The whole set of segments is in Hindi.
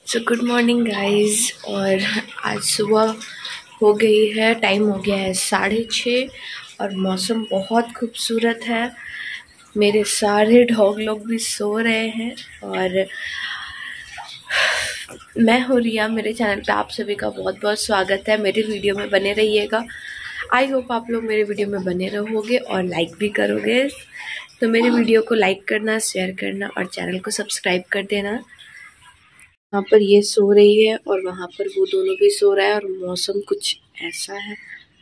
So good morning guys. और आज सुबह हो गई है, टाइम हो गया है 6:30 और मौसम बहुत खूबसूरत है। मेरे सारे डॉग लोग भी सो रहे हैं और मैं हूँ रिया। मेरे चैनल पे आप सभी का बहुत बहुत स्वागत है। मेरे वीडियो में बने रहिएगा। आई होप आप लोग मेरे वीडियो में बने रहोगे और लाइक भी करोगे। तो मेरे वीडियो को लाइक करना, शेयर करना और चैनल को सब्सक्राइब कर देना। वहाँ पर ये सो रही है और वहाँ पर वो दोनों भी सो रहा है और मौसम कुछ ऐसा है।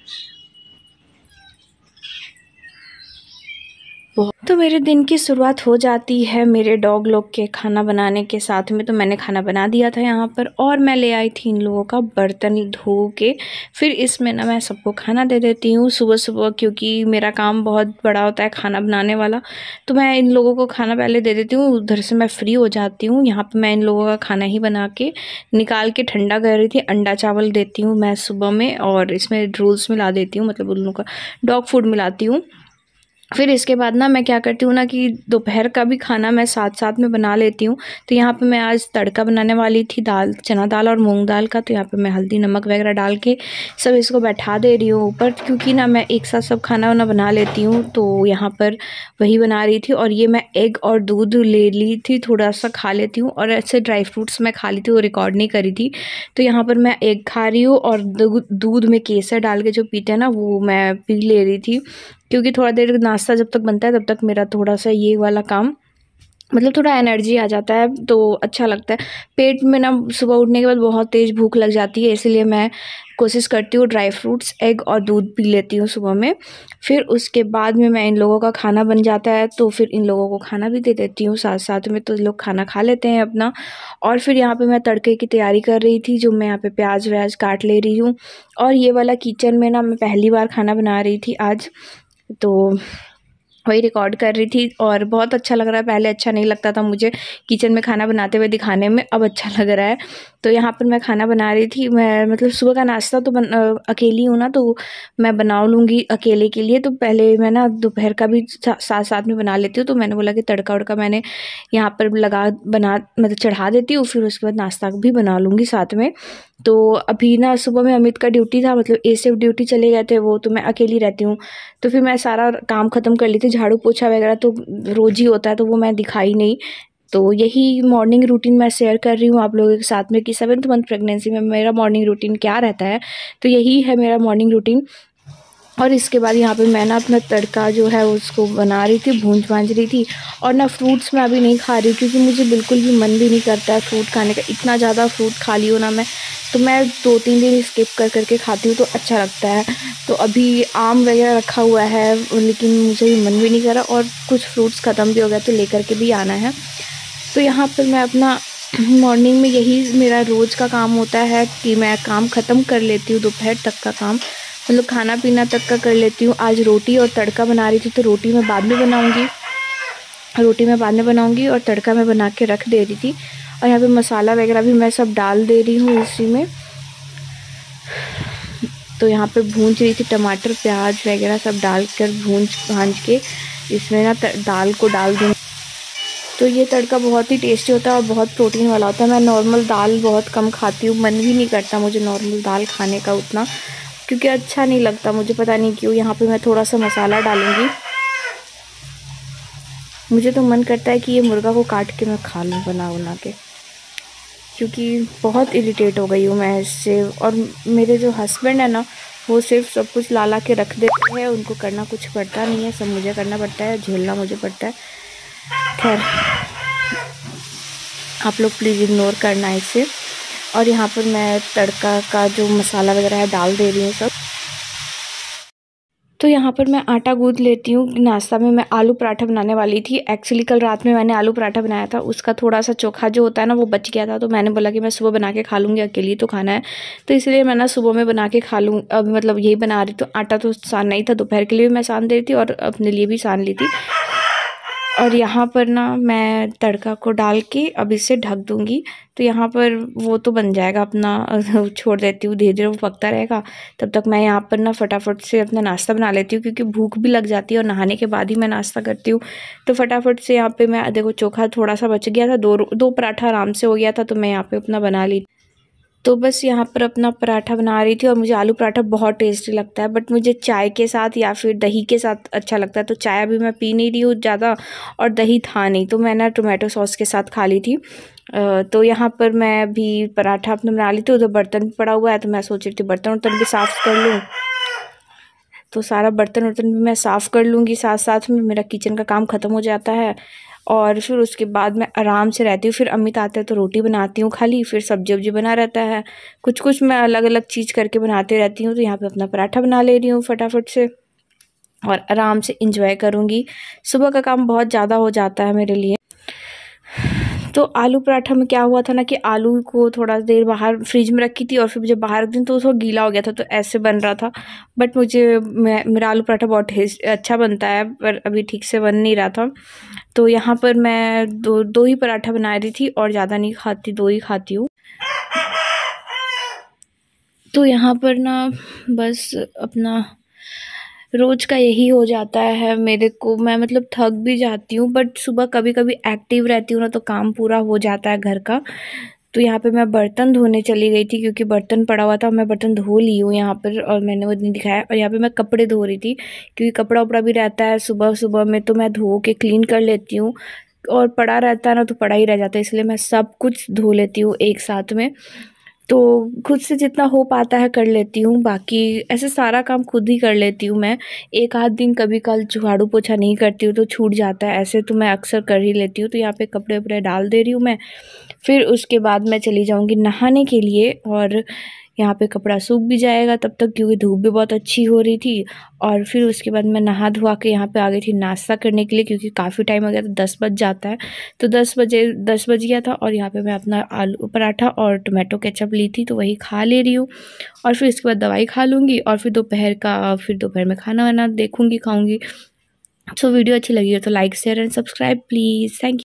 तो मेरे दिन की शुरुआत हो जाती है मेरे डॉग लोग के खाना बनाने के साथ में। तो मैंने खाना बना दिया था यहाँ पर और मैं ले आई थी इन लोगों का बर्तन धो के। फिर इसमें ना मैं सबको खाना दे देती हूँ सुबह सुबह, क्योंकि मेरा काम बहुत बड़ा होता है खाना बनाने वाला। तो मैं इन लोगों को खाना पहले दे देती हूँ, उधर से मैं फ्री हो जाती हूँ। यहाँ पर मैं इन लोगों का खाना ही बना के निकाल के ठंडा कर रही थी। अंडा चावल देती हूँ मैं सुबह में और इसमें रूल्स मिला देती हूँ, मतलब उन लोगों का डॉग फूड मिलाती हूँ। फिर इसके बाद ना मैं क्या करती हूँ ना कि दोपहर का भी खाना मैं साथ साथ में बना लेती हूँ। तो यहाँ पे मैं आज तड़का बनाने वाली थी दाल, चना दाल और मूंग दाल का। तो यहाँ पे मैं हल्दी नमक वगैरह डाल के सब इसको बैठा दे रही हूँ ऊपर, क्योंकि ना मैं एक साथ सब खाना वाना बना लेती हूँ। तो यहाँ पर वही बना रही थी और ये मैं एग और दूध ले ली थी, थोड़ा सा खा लेती हूँ। और ऐसे ड्राई फ्रूट्स मैं खा ली थी, वो रिकॉर्ड नहीं करी थी। तो यहाँ पर मैं एग खा रही हूँ और दूध में केसर डाल के जो पीते हैं ना, वो मैं पी ले रही थी। क्योंकि थोड़ा देर नाश्ता जब तक बनता है तब तक मेरा थोड़ा सा ये वाला काम, मतलब थोड़ा एनर्जी आ जाता है तो अच्छा लगता है। पेट में ना सुबह उठने के बाद बहुत तेज़ भूख लग जाती है, इसलिए मैं कोशिश करती हूँ ड्राई फ्रूट्स, एग और दूध पी लेती हूँ सुबह में। फिर उसके बाद में मैं इन लोगों का खाना बन जाता है तो फिर इन लोगों को खाना भी दे देती हूँ साथ साथ में। तो लोग खाना खा लेते हैं अपना। और फिर यहाँ पे मैं तड़के की तैयारी कर रही थी, जो मैं यहाँ पे प्याज व्याज काट ले रही हूँ। और ये वाला किचन में ना मैं पहली बार खाना बना रही थी आज, तो वही रिकॉर्ड कर रही थी और बहुत अच्छा लग रहा है। पहले अच्छा नहीं लगता था मुझे किचन में खाना बनाते हुए दिखाने में, अब अच्छा लग रहा है। तो यहाँ पर मैं खाना बना रही थी। मैं मतलब सुबह का नाश्ता तो अकेली हूँ ना, तो मैं बना लूँगी अकेले के लिए। तो पहले मैं ना दोपहर का भी साथ साथ में बना लेती हूँ। तो मैंने बोला कि तड़का उड़का मैंने यहाँ पर मतलब चढ़ा देती हूँ, फिर उसके बाद नाश्ता भी बना लूँगी साथ में। तो अभी ना सुबह में अमित का ड्यूटी था, मतलब ए शिफ्ट ड्यूटी चले गए थे वो, तो मैं अकेली रहती हूँ। तो फिर मैं सारा काम ख़त्म कर ली थी, झाड़ू पोछा वगैरह तो रोज़ ही होता है, तो वो मैं दिखाई नहीं। तो यही मॉर्निंग रूटीन मैं शेयर कर रही हूँ आप लोगों के साथ में कि 7th मंथ प्रेगनेंसी में मेरा मॉर्निंग रूटीन क्या रहता है। तो यही है मेरा मॉर्निंग रूटीन। और इसके बाद यहाँ पे मैं ना अपना तड़का जो है उसको बना रही थी, भूंज भांज रही थी। और ना फ्रूट्स मैं अभी नहीं खा रही, क्योंकि मुझे बिल्कुल भी मन भी नहीं करता है फ्रूट खाने का। इतना ज़्यादा फ्रूट खा ली हो ना मैं, तो मैं 2-3 दिन स्किप कर करके खाती हूँ तो अच्छा लगता है। तो अभी आम वगैरह रखा हुआ है, लेकिन मुझे मन भी नहीं कर रहा और कुछ फ्रूट्स ख़त्म भी हो गया तो लेकर के भी आना है। तो यहाँ पर मैं अपना मॉर्निंग में यही मेरा रोज़ का काम होता है कि मैं काम ख़त्म कर लेती हूँ, दोपहर तक का काम, मतलब खाना पीना तक का कर लेती हूँ। आज रोटी और तड़का बना रही थी, तो रोटी मैं बाद में बनाऊंगी और तड़का मैं बना के रख दे रही थी। और यहाँ पे मसाला वगैरह भी मैं सब डाल दे रही हूँ इसी में। तो यहाँ पे भूंज रही थी, टमाटर प्याज वगैरह सब डालकर भूंज भांज के इसमें ना दाल को डाल दूँगी। तो ये तड़का बहुत ही टेस्टी होता है और बहुत प्रोटीन वाला होता है। मैं नॉर्मल दाल बहुत कम खाती हूँ, मन भी नहीं करता मुझे नॉर्मल दाल खाने का उतना, क्योंकि अच्छा नहीं लगता मुझे, पता नहीं क्यों। यहाँ पे मैं थोड़ा सा मसाला डालूँगी। मुझे तो मन करता है कि ये मुर्गा को काट के मैं खा लूँ बना के, क्योंकि बहुत इरिटेट हो गई हूँ मैं इससे। और मेरे जो हस्बैंड है ना, वो सिर्फ सब कुछ ला के रख देते हैं, उनको करना कुछ पड़ता नहीं है, सब मुझे करना पड़ता है, झेलना मुझे पड़ता है। खैर, आप लोग प्लीज़ इग्नोर करना इसे। और यहाँ पर मैं तड़का का जो मसाला वगैरह है डाल दे रही हूँ सब। तो यहाँ पर मैं आटा गूँथ लेती हूँ। नाश्ता में मैं आलू पराठा बनाने वाली थी। एक्चुअली कल रात में मैंने आलू पराठा बनाया था, उसका थोड़ा सा चोखा जो होता है ना वो बच गया था। तो मैंने बोला कि मैं सुबह बना के खा लूँगी, अकेली तो खाना है, तो इसलिए मैं ना सुबह में बना के खा लूँ। अब मतलब यही बना रही। तो आटा तो सानना ही था, दोपहर के लिए भी मैं सान दे रही थी और अपने लिए भी सान ली थी। और यहाँ पर ना मैं तड़का को डाल के अब इसे ढक दूँगी। तो यहाँ पर वो तो बन जाएगा अपना, छोड़ देती हूँ, धीरे-धीरे वो पकता रहेगा। तब तक मैं यहाँ पर ना फटाफट से अपना नाश्ता बना लेती हूँ, क्योंकि भूख भी लग जाती है और नहाने के बाद ही मैं नाश्ता करती हूँ। तो फटाफट से यहाँ पे मैं देखो चोखा थोड़ा-सा बच गया था, 2 पराठा आराम से हो गया था, तो मैं यहाँ पे अपना बना ली। तो बस यहाँ पर अपना पराठा बना रही थी और मुझे आलू पराठा बहुत टेस्टी लगता है, बट मुझे चाय के साथ या फिर दही के साथ अच्छा लगता है। तो चाय अभी मैं पी नहीं रही हूँ ज़्यादा, और दही था नहीं, तो मैं ना टोमेटो सॉस के साथ खा ली थी। तो यहाँ पर मैं भी पराठा अपना बना ली थी, उधर बर्तन भी पड़ा हुआ है, तो मैं सोच रही थी बर्तन वर्तन भी साफ़ कर लूँ। तो सारा बर्तन वर्तन भी मैं साफ़ कर लूँगी, साथ साथ में मेरा किचन का काम ख़त्म हो जाता है। और फिर उसके बाद मैं आराम से रहती हूँ। फिर अमित आते हैं तो रोटी बनाती हूँ खाली, फिर सब्जी वब्जी बना रहता है, कुछ कुछ मैं अलग अलग चीज़ करके बनाती रहती हूँ। तो यहाँ पे अपना पराठा बना ले रही हूँ फटाफट से, और आराम से इंजॉय करूँगी। सुबह का काम बहुत ज़्यादा हो जाता है मेरे लिए। तो आलू पराठा में क्या हुआ था ना, कि आलू को थोड़ा देर बाहर फ्रिज में रखी थी, और फिर जब बाहर रख दी तो थोड़ा गीला हो गया था, तो ऐसे बन रहा था। बट मेरा आलू पराठा बहुत अच्छा बनता है, पर अभी ठीक से बन नहीं रहा था। तो यहाँ पर मैं दो ही पराठा बना रही थी, और ज़्यादा नहीं खाती, 2 ही खाती हूँ। तो यहाँ पर ना बस अपना रोज़ का यही हो जाता है मेरे को। मैं मतलब थक भी जाती हूँ, बट सुबह कभी कभी एक्टिव रहती हूँ ना, तो काम पूरा हो जाता है घर का। तो यहाँ पे मैं बर्तन धोने चली गई थी, क्योंकि बर्तन पड़ा हुआ था, मैं बर्तन धो ली हूँ यहाँ पर, और मैंने वो नहीं दिखाया। और यहाँ पे मैं कपड़े धो रही थी, क्योंकि कपड़ा उपड़ा भी रहता है सुबह सुबह में, तो मैं धो के क्लीन कर लेती हूँ। और पड़ा रहता है ना, तो पड़ा ही रह जाता है, इसलिए मैं सब कुछ धो लेती हूँ एक साथ में। तो खुद से जितना हो पाता है कर लेती हूँ, बाकी ऐसे सारा काम खुद ही कर लेती हूँ मैं। एक आध दिन कभी कल झाड़ू पोछा नहीं करती हूँ तो छूट जाता है, ऐसे तो मैं अक्सर कर ही लेती हूँ। तो यहाँ पे कपड़े वपड़े डाल दे रही हूँ मैं, फिर उसके बाद मैं चली जाऊँगी नहाने के लिए। और यहाँ पे कपड़ा सूख भी जाएगा तब तक, क्योंकि धूप भी बहुत अच्छी हो रही थी। और फिर उसके बाद मैं नहा धुआ के यहाँ पे आ गई थी नाश्ता करने के लिए, क्योंकि काफ़ी टाइम हो गया था, 10 बज जाता है। तो 10 बज गया था, और यहाँ पे मैं अपना आलू पराठा और टोमेटो केचप ली थी, तो वही खा ले रही हूँ। और फिर इसके बाद दवाई खा लूँगी, और फिर दोपहर में खाना वाना देखूँगी, खाऊँगी। सो वीडियो अच्छी लगी हो तो like share and subscribe please. Thank you.